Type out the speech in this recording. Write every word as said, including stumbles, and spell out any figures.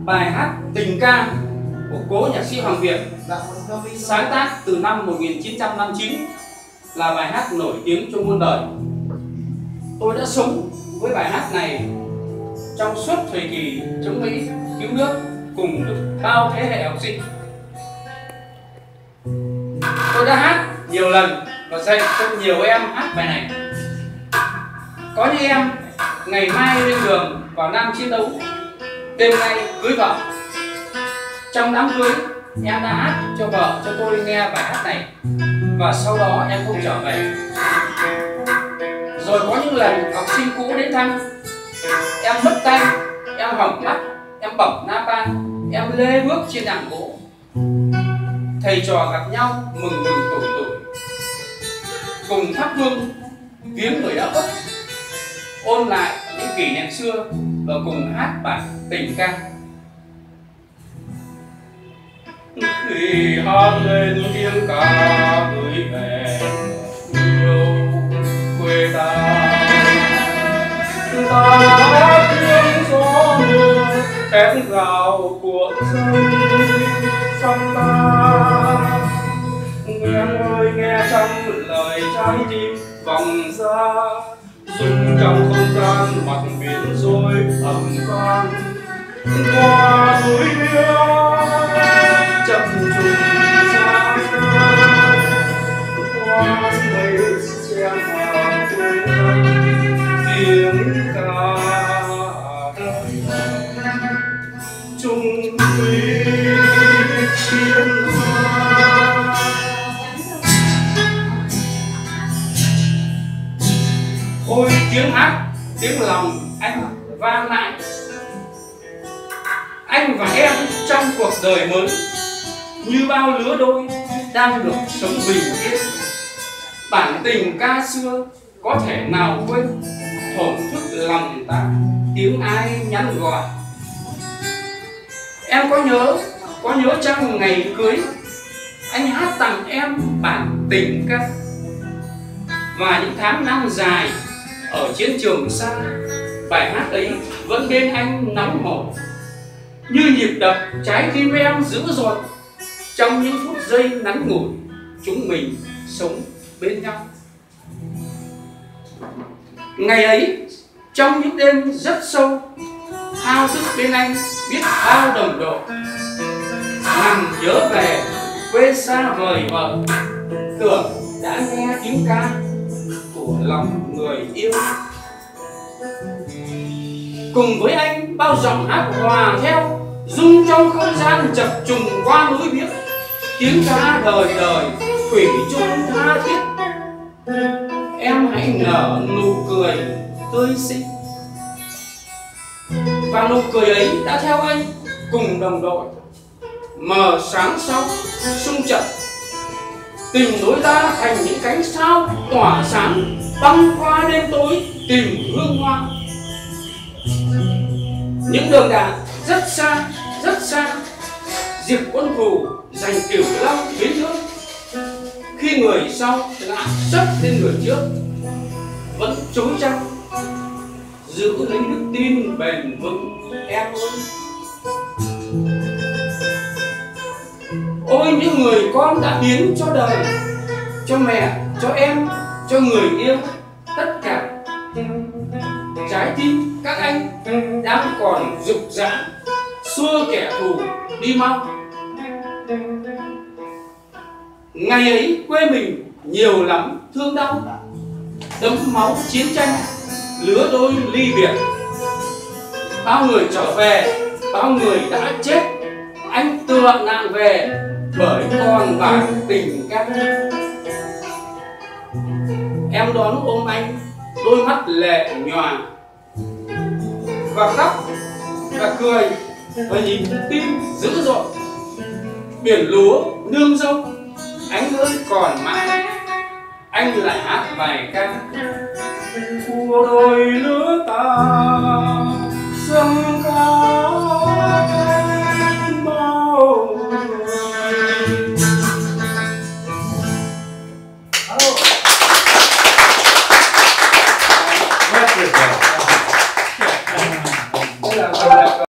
bài hát Tình Ca của cố nhạc sĩ Hoàng Việt, sáng tác từ năm một nghìn chín trăm năm mươi chín, là bài hát nổi tiếng trong muôn đời. Tôi đã sống với bài hát này trong suốt thời kỳ chống Mỹ cứu nước cùng bao thế hệ học sinh. Tôi đã hát nhiều lần và dạy cho nhiều em hát bài này. Có những em ngày mai lên đường vào Nam chiến đấu, đêm nay cưới vợ. Trong đám cưới, em đã hát cho vợ cho tôi nghe bài hát này và sau đó em không trở về. Rồi có những lần học sinh cũ đến thăm, em mất tay, em hỏng mắt, em bỏng napalm, em lê bước trên đàn gỗ. Thầy trò gặp nhau mừng mừng tuổi tuổi, cùng thắp hương viếng người đã khuất, ôn lại những kỷ niệm xưa và cùng hát bài Tình Ca. Khi hát lên tiếng ca gửi về yêu quê ta, ta hát tiếng gió mưa khét gào của sông sông ta. Nghe ơi nghe trong lời trái tim vòng ra, rung trong không gian mặt biển rồi ầm vang. Qua núi biếc chập trùng xa xa, qua mây che vào quê thân tiếng ca đời chung quy chiến hoa. Ôi tiếng hát, tiếng lòng anh vang lại. Anh và em trong cuộc đời mới như bao lứa đôi đang được sống bình yên. Bản tình ca xưa có thể nào quên, thổn thức lòng ta tiếng ai nhắn gọi. Em có nhớ, có nhớ chăng ngày cưới anh hát tặng em bản tình ca. Và những tháng năm dài ở chiến trường xa, bài hát ấy vẫn bên anh nóng hổi như nhịp đập trái tim em dữ dội. Trong những phút giây ngắn ngủi chúng mình sống bên nhau. Ngày ấy trong những đêm rất sâu, thao thức bên anh biết bao đồng đội, nằm nhớ về quê xa vời vợi, tưởng đã nghe tiếng ca của lòng người yêu. Cùng với anh bao giọng hát hòa theo, rung trong không gian chập trùng qua núi biếc. Tiếng ca đời đời thủy chung tha thiết. Em hãy nở nụ cười tươi xinh, và nụ cười ấy đã theo anh cùng đồng đội mờ sáng sau sung trận. Tình đôi ta thành những cánh sao tỏa sáng, băng qua đêm tối tìm hương hoa. Những đường đạn rất xa, rất xa, diệt quân thù giành Cửu Long biến nước. Khi người sau ngã sấp lên người trước, vẫn chối chăng giữ lấy đức tin bền vững em ơi. Ôi những người con đã biến cho đời, cho mẹ, cho em, cho người yêu tất cả. Trái tim các anh đang còn rục rã, xua kẻ thù đi mau. Ngày ấy quê mình nhiều lắm thương đau, đẫm máu chiến tranh, lứa đôi ly biệt. Bao người trở về, bao người đã chết, anh tựa nạn về bởi còn bản tình ca. Em đón ôm anh, đôi mắt lệ nhòa, và khóc và cười và nhịp tim dữ dội. Biển lúa nương dâu anh ơi còn mãi, anh lại hát bài ca của đôi lứa ta dâng ca.